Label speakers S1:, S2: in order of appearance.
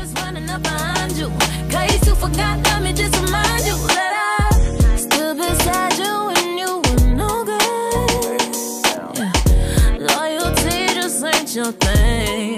S1: always running up behind you. Case you forgot, let me just remind you that I stood beside you when you were no good. Yeah. Loyalty just ain't your thing.